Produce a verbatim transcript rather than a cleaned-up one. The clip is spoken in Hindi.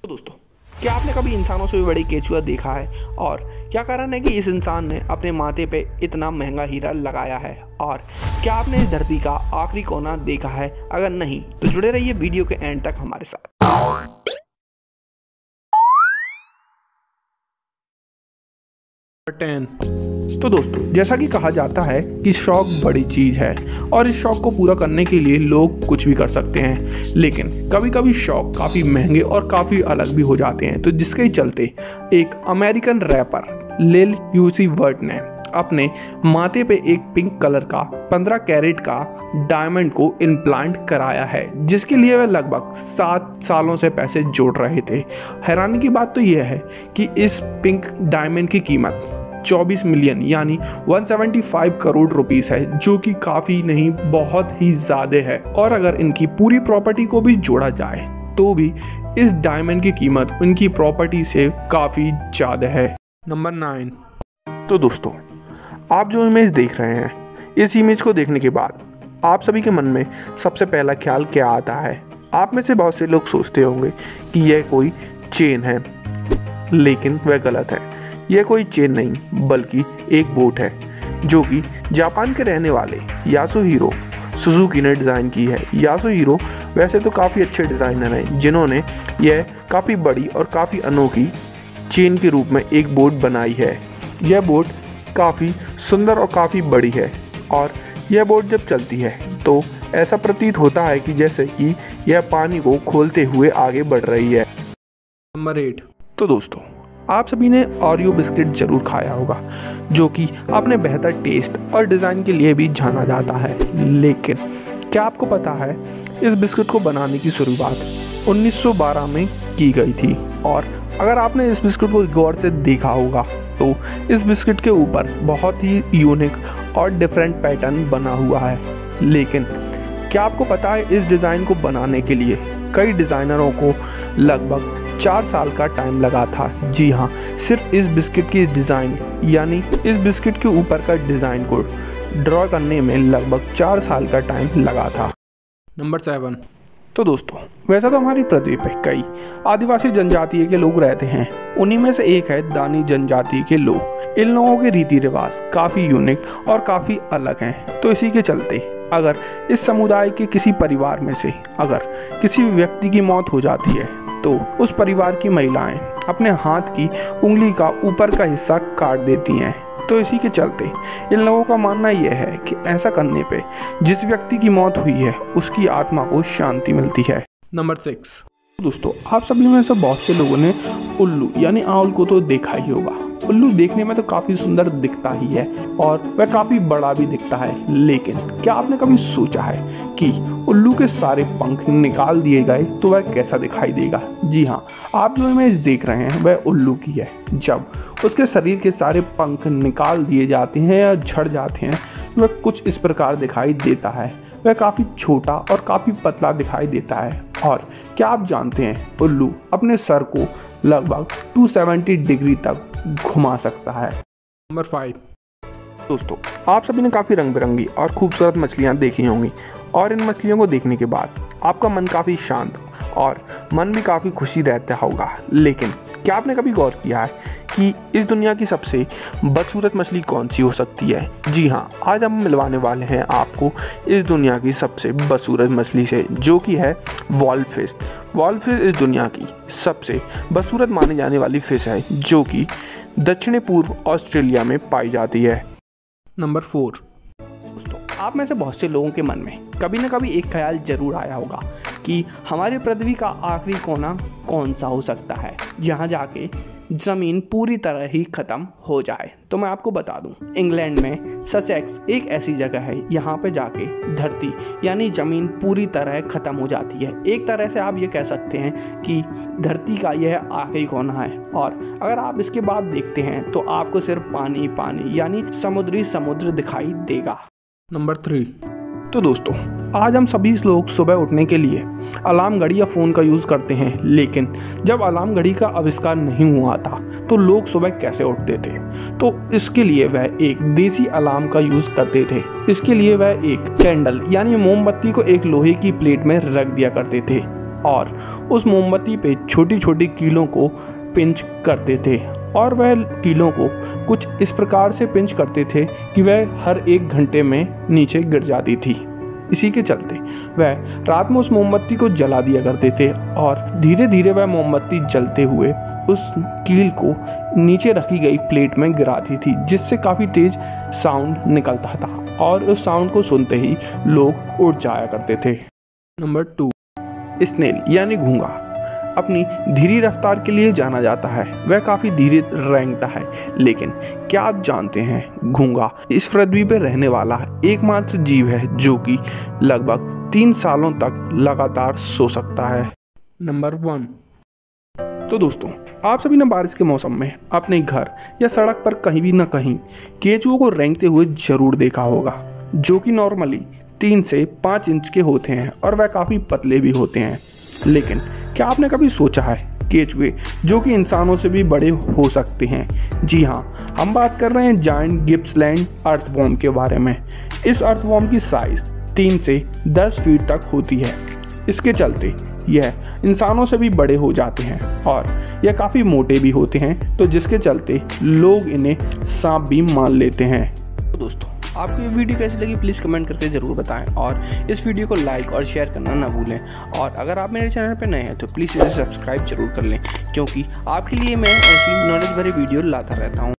दोस्तों, क्या आपने कभी इंसानों से भी बड़ी केचुआ देखा है? और क्या कारण है कि इस इंसान ने अपने माथे पे इतना महंगा हीरा लगाया है? और क्या आपने इस धरती का आखिरी कोना देखा है? अगर नहीं तो जुड़े रहिए वीडियो के एंड तक हमारे साथ। टेन। तो दोस्तों, जैसा कि कहा जाता है कि शौक बड़ी चीज है और इस शौक को पूरा करने के लिए लोग कुछ भी कर सकते हैं, लेकिन कभी कभी शौक काफ़ी महंगे और काफ़ी अलग भी हो जाते हैं। तो जिसके चलते एक American rapper Lil Uzi Vert ने अपने माथे पे एक पिंक कलर का पंद्रह कैरेट का डायमंड को इम्प्लांट कराया है, जिसके लिए वह लगभग सात सालों से पैसे जोड़ रहे थे। हैरानी की बात तो यह है कि इस पिंक डायमंड की कीमत चौबीस मिलियन यानी एक सौ पचहत्तर करोड़ रुपीस है, जो कि काफ़ी नहीं बहुत ही ज़्यादा है। और अगर इनकी पूरी प्रॉपर्टी को भी जोड़ा जाए तो भी इस डायमंड की कीमत उनकी प्रॉपर्टी से काफ़ी ज़्यादा है। Number nine. तो दोस्तों, आप जो इमेज देख रहे हैं, इस इमेज को देखने के बाद आप सभी के मन में सबसे पहला ख्याल क्या आता है? आप में से बहुत से लोग सोचते होंगे कि यह कोई चेन है, लेकिन वह गलत है। यह कोई चेन नहीं बल्कि एक बोट है, जो कि जापान के रहने वाले यासुहिरो सुजुकी ने डिज़ाइन की है। यासुहिरो वैसे तो काफ़ी अच्छे डिज़ाइनर हैं, जिन्होंने यह काफ़ी बड़ी और काफ़ी अनोखी चेन के रूप में एक बोट बनाई है। यह बोट काफ़ी सुंदर और काफ़ी बड़ी है, और यह बोट जब चलती है तो ऐसा प्रतीत होता है कि जैसे कि यह पानी को खोलते हुए आगे बढ़ रही है। Number eight. तो दोस्तों, आप सभी ने ओरियो बिस्किट जरूर खाया होगा, जो कि अपने बेहतर टेस्ट और डिज़ाइन के लिए भी जाना जाता है। लेकिन क्या आपको पता है, इस बिस्किट को बनाने की शुरुआत उन्नीस सौ बारह में की गई थी। और अगर आपने इस बिस्किट को गौर से देखा होगा तो इस बिस्किट के ऊपर बहुत ही यूनिक और डिफरेंट पैटर्न बना हुआ है। लेकिन क्या आपको पता है, इस डिज़ाइन को बनाने के लिए कई डिज़ाइनरों को लगभग चार साल का टाइम लगा था। जी हाँ, सिर्फ इस बिस्किट की डिज़ाइन यानी इस बिस्किट के ऊपर का डिज़ाइन को ड्रॉ करने में लगभग चार साल का टाइम लगा था। Number seven. तो दोस्तों, वैसा तो हमारी पृथ्वी पे कई आदिवासी जनजाति के लोग रहते हैं। उन्हीं में से एक है दानी जनजाति के लोग। इन लोगों के रीति रिवाज काफ़ी यूनिक और काफ़ी अलग हैं। तो इसी के चलते अगर इस समुदाय के किसी परिवार में से अगर किसी व्यक्ति की मौत हो जाती है तो उस परिवार की महिलाएं अपने हाथ की उंगली का ऊपर का हिस्सा काट देती हैं। तो इसी के चलते इन लोगों का मानना यह है कि ऐसा करने पे जिस व्यक्ति की मौत हुई है उसकी आत्मा को शांति मिलती है। Number six. दोस्तों, आप सभी में से बहुत से लोगों ने उल्लू यानी आउल को तो देखा ही होगा। उल्लू देखने में तो काफ़ी सुंदर दिखता ही है और वह काफ़ी बड़ा भी दिखता है, लेकिन क्या आपने कभी सोचा है कि उल्लू के सारे पंख निकाल दिए गए तो वह कैसा दिखाई देगा? जी हाँ, आप जो इमेज देख रहे हैं वह उल्लू की है। जब उसके शरीर के सारे पंख निकाल दिए जाते हैं या झड़ जाते हैं, वह कुछ इस प्रकार दिखाई देता है। वह काफ़ी छोटा और काफ़ी पतला दिखाई देता है। और क्या आप जानते हैं, उल्लू अपने सर को लगभग दो सौ सत्तर डिग्री तक घुमा सकता है। Number five. दोस्तों, आप सभी ने काफ़ी रंग बिरंगी और खूबसूरत मछलियाँ देखी होंगी, और इन मछलियों को देखने के बाद आपका मन काफ़ी शांत और मन भी काफ़ी खुशी रहता होगा। लेकिन क्या आपने कभी गौर किया है कि इस दुनिया की सबसे बदसूरत मछली कौन सी हो सकती है? जी हाँ, आज हम मिलवाने वाले हैं आपको इस दुनिया की सबसे बदसूरत मछली से, जो कि है वॉलफिश। वॉलफिश इस दुनिया की सबसे बदसूरत मानी जाने वाली फिश है, जो कि दक्षिणी पूर्व ऑस्ट्रेलिया में पाई जाती है। Number four. दोस्तों, आप में से बहुत से लोगों के मन में कभी ना कभी एक ख्याल जरूर आया होगा कि हमारी पृथ्वी का आखिरी कोना कौन सा हो सकता है, जहाँ जाके ज़मीन पूरी तरह ही ख़त्म हो जाए। तो मैं आपको बता दूं, इंग्लैंड में ससेक्स एक ऐसी जगह है, यहाँ पे जाके धरती यानी ज़मीन पूरी तरह ख़त्म हो जाती है। एक तरह से आप ये कह सकते हैं कि धरती का यह आखिरी कोना है, और अगर आप इसके बाद देखते हैं तो आपको सिर्फ पानी पानी यानी समुद्री समुद्र दिखाई देगा। Number three. तो दोस्तों, आज हम सभी लोग सुबह उठने के लिए अलार्म घड़ी या फ़ोन का यूज़ करते हैं, लेकिन जब अलार्म घड़ी का आविष्कार नहीं हुआ था तो लोग सुबह कैसे उठते थे? तो इसके लिए वह एक देसी अलार्म का यूज़ करते थे। इसके लिए वह एक कैंडल यानी मोमबत्ती को एक लोहे की प्लेट में रख दिया करते थे। और उस मोमबत्ती पे छोटी छोटी कीलों को पिंच करते थे और वह कीलों को कुछ इस प्रकार से पिंच करते थे कि वह हर एक घंटे में नीचे गिर जाती थी। इसी के चलते वह रात में उस मोमबत्ती को जला दिया करते थे और धीरे धीरे वह मोमबत्ती जलते हुए उस कील को नीचे रखी गई प्लेट में गिराती थी, जिससे काफ़ी तेज साउंड निकलता था और उस साउंड को सुनते ही लोग उठ जाया करते थे। नंबर टू, स्नेल यानी घोंघा अपनी धीरी रफ्तार के लिए जाना जाता है। वह काफ़ी धीरे रेंगता है, लेकिन क्या आप जानते हैं घोंघा इस पृथ्वी पर रहने वाला एकमात्र जीव है जो कि लगभग तीन सालों तक लगातार सो सकता है। नंबर वन, तो दोस्तों आप सभी ने बारिश के मौसम में अपने घर या सड़क पर कहीं भी न कहीं केंचुओं को रेंगते हुए जरूर देखा होगा, जो कि नॉर्मली तीन से पाँच इंच के होते हैं और वह काफ़ी पतले भी होते हैं। लेकिन क्या आपने कभी सोचा है केंचुए जो कि इंसानों से भी बड़े हो सकते हैं? जी हाँ, हम बात कर रहे हैं जायंट गिप्सलैंड अर्थवॉर्म के बारे में। इस अर्थवॉर्म की साइज तीन से दस फीट तक होती है। इसके चलते यह इंसानों से भी बड़े हो जाते हैं और यह काफ़ी मोटे भी होते हैं, तो जिसके चलते लोग इन्हें सांप भी मान लेते हैं। तो दोस्तों आपको ये वीडियो कैसी लगी प्लीज़ कमेंट करके ज़रूर बताएं और इस वीडियो को लाइक और शेयर करना ना भूलें। और अगर आप मेरे चैनल पर नए हैं तो प्लीज़ इसे सब्सक्राइब जरूर कर लें, क्योंकि आपके लिए मैं ऐसी नॉलेज भरी वीडियो लाता रहता हूँ।